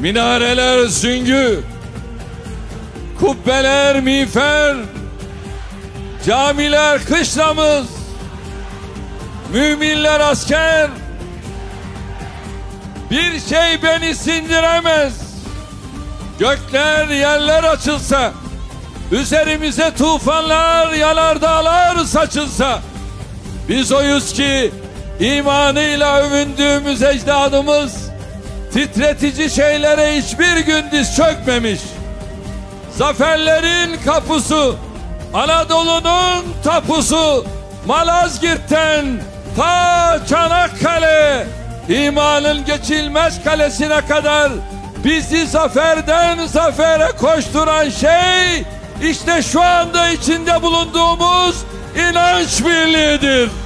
Minareler süngü, kubbeler miğfer, camiler kışlamız, müminler asker. Bir şey beni sindiremez. Gökler yerler açılsa, üzerimize tufanlar, yanardağlar saçılsa, biz oyuz ki imanıyla övündüğümüz ecdadımız titretici şeylere hiçbir gün diz çökmemiş. Zaferlerin kapusu, Anadolu'nun tapusu, Malazgirt'ten ta Çanakkale, imanın geçilmez kalesine kadar bizi zaferden zafere koşturan şey işte şu anda içinde bulunduğumuz inanç birliğidir.